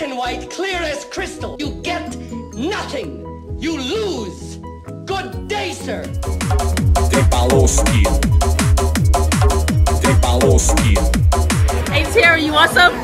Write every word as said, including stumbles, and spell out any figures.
and white, clear as crystal. You get nothing. You lose. Good day, sir. Tripaloski. Tripaloski. Hey, Terry, you want some?